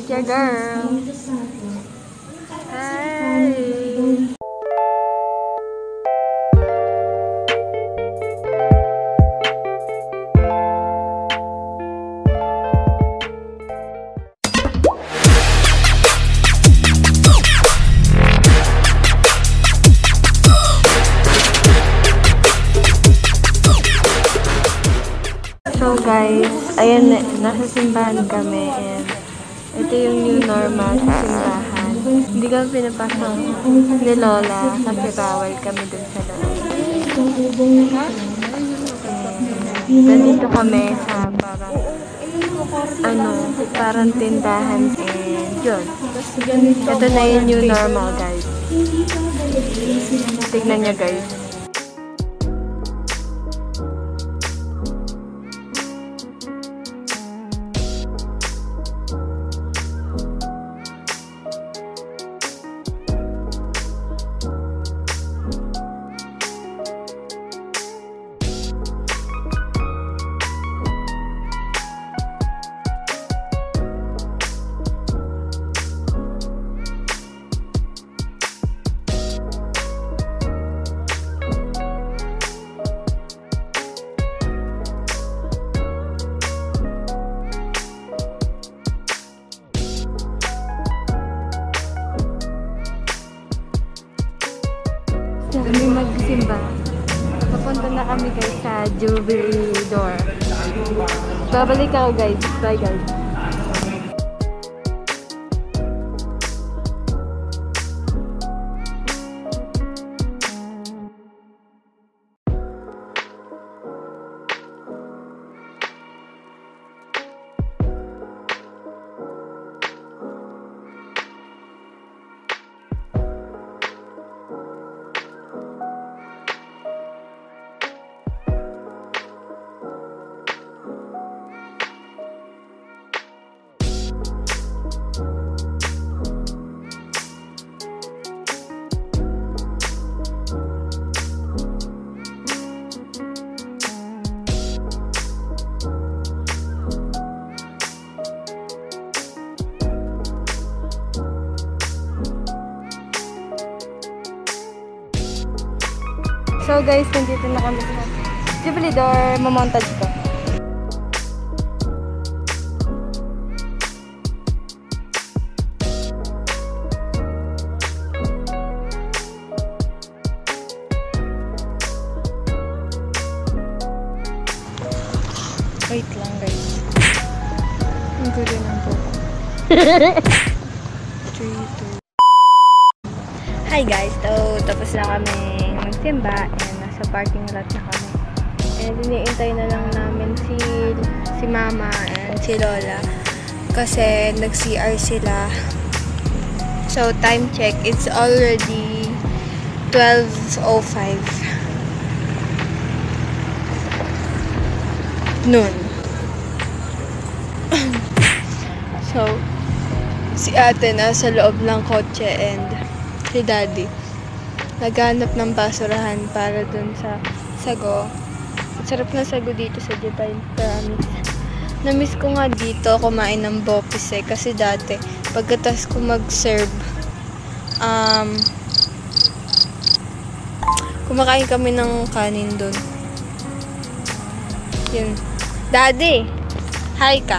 It's your girl. Hi. So guys, ayan, nasa simbahan kami and ito yung new normal sa simbahan. Hindi kami pinapasok ni Lola kasi bawal kami dun sa loob. Nandito kami sa parang tindahan and yun. Ito na yung new normal guys. Tignan nyo guys. Kami magsimba. Papunta na kami guys sa Jubilee door. Babalik ako guys. Bye guys. So guys, nandito na kami sa Jubilee door. Mamontage ko. Wait lang guys. Ang gulo ng buko. 3, 2. Hi guys, so tapos na kami magsimba and nasa parking lot na kami. And iniintay na lang namin si Mama and si Lola kasi nag-CR sila. So time check, it's already 12:05 noon. So si ate nasa loob ng kotse and si Daddy naghanap ng basurahan para dun sa sago. Sarap na sago dito sa Japan, promise. Na-miss ko nga dito kumain ng bopis kasi dati pagkatas ko mag-serve kumakain kami ng kanin dun. Yun. Daddy! Hi ka!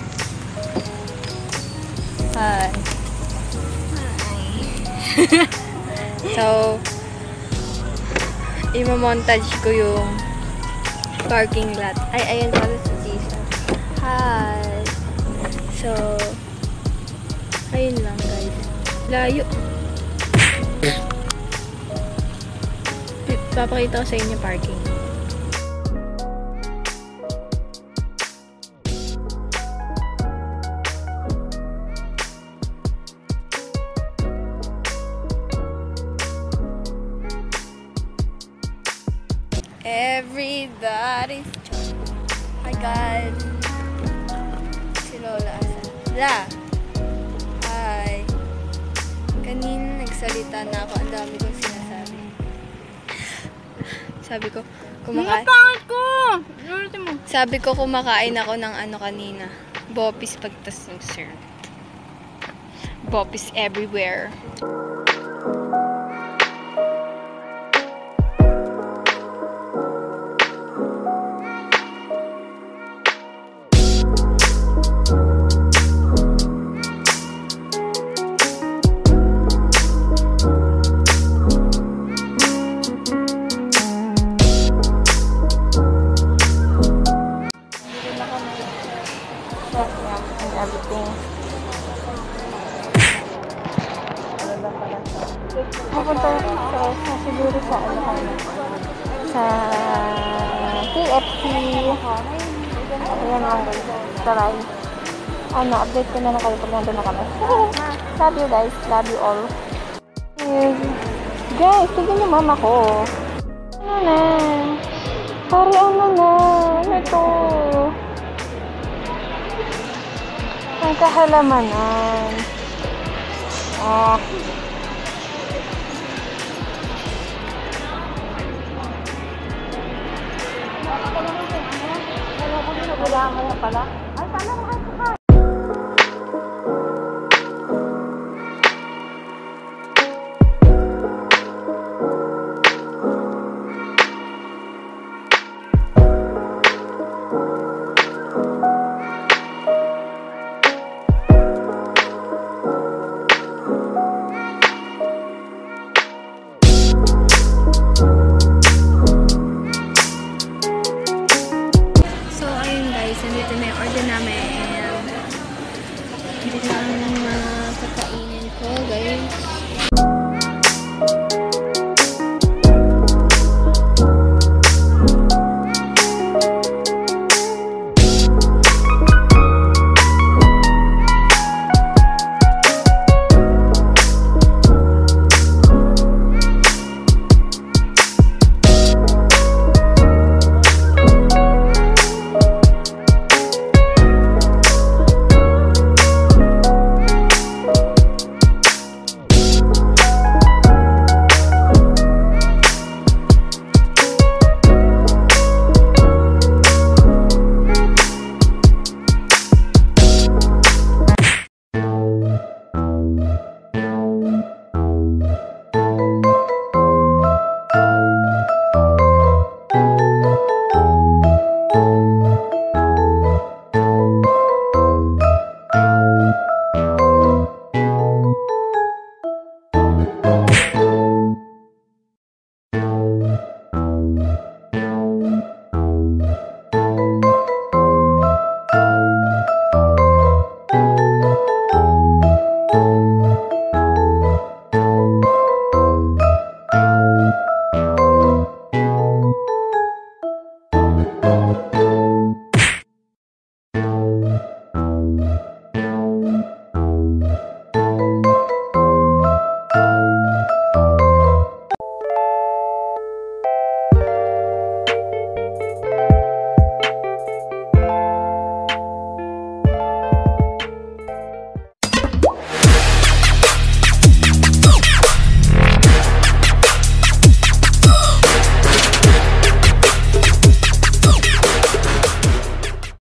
Hi! So, i-montage ko yung parking lot. Ay, ayan pala si Tisa. Hi! So, ayun lang guys. Layo. Papakita ko sa inyo parking. Everybody's hi guys. Si Lola asa? La. Hi. Kanina nagsalita na ako. Ang dami kong sinasabi. Sabi ko, kumakain. Pangit ko! Sabi ko kumakain ako ng ano kanina. Bopis pagtas ng sir. Boppies everywhere. Pupunta sa siguro sa sa KFC. Ayan lang guys. Taray. Update ko na lang kayo pag nandun na kami. Love you guys. Love you all. Guys, tignan niyo mama ko. Ano na? Pare, ano na? Ano to? Ang kahalamanan. Wala mo na pala. Ay, sana